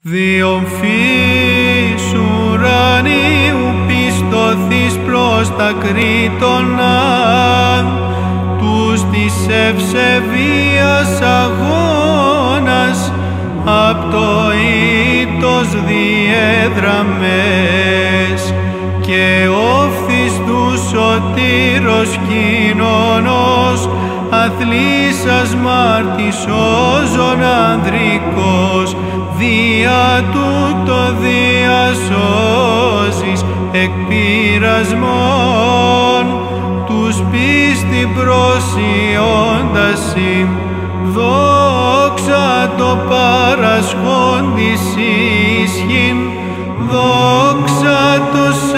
Διομφύς ουρανίου πιστωθείς προς τα κρήτωνα, τους της ευσεβίας αγώνας, απ' το ήτος διέδραμες, και όφθης του σωτήρος κοινωνός, αθλής ασμάρτης όζων ανδρικός, δια τούτο διασώζεις εκ πειρασμών, τους πίστη προσιώντας ειμ, δόξα το παρασχόντις ίσχυν, δόξα το